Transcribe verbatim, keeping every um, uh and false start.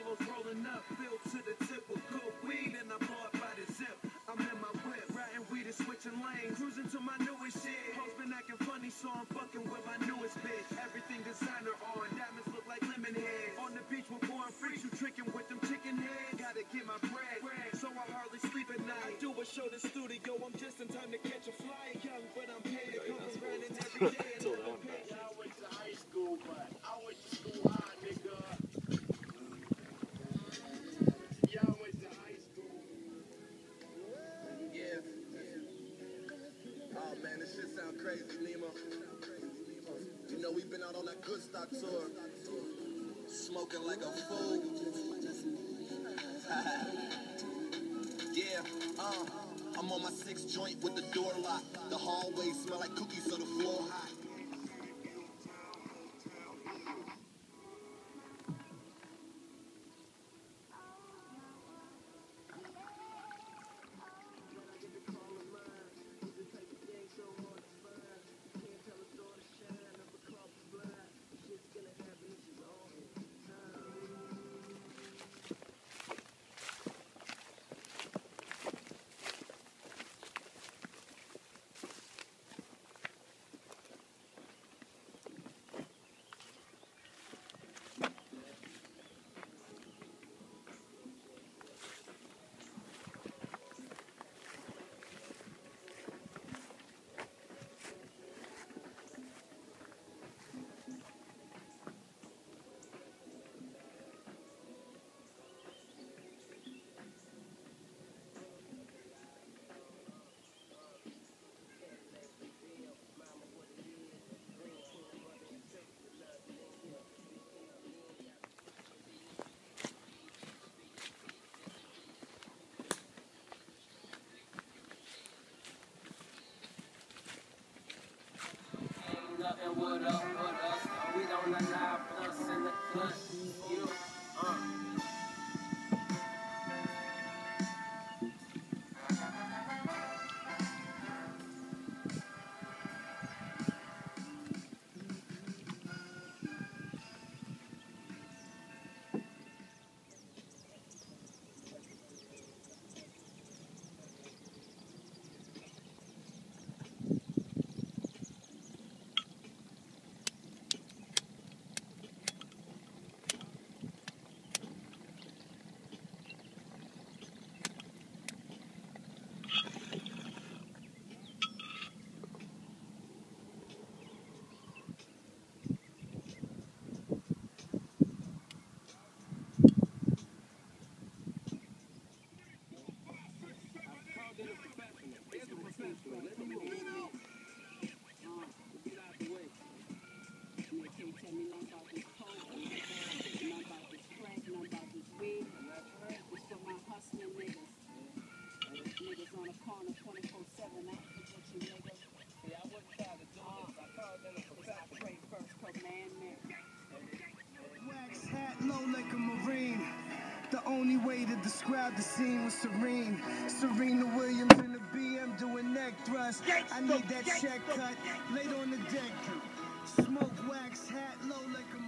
Polos rolling up, filled to the tip with good weed, and I bought by the zip. I'm in my whip, riding weed and switching lanes, cruising to my newest shit. Hoes been acting funny, so I'm fucking with my newest bitch. Everything designer on, diamonds look like lemon heads. On the beach with born freaks, you tricking with them chicken heads. Gotta get my bread, so I hardly sleep at night. I do a show to studio, I'm just in time to catch a flight. Young, but I'm paid to come around and every day. And never pay. I went to high school, but I went to school high, nigga. Yeah, I went to high school. Yeah. Oh man, this shit sound crazy, Nemo. You know, we've been out on that good stock tour, smoking like a fool. Yeah, uh, I'm on my sixth joint with the door locked. The hallway smell like cookies, so the floor hot. Nothing with us, with us. We don't allow plus in the cut. You, uh. The only way to describe the scene was serene. Serena Williams in the B M doing neck thrust. I need that check cut laid on the deck. Smoke wax hat low like a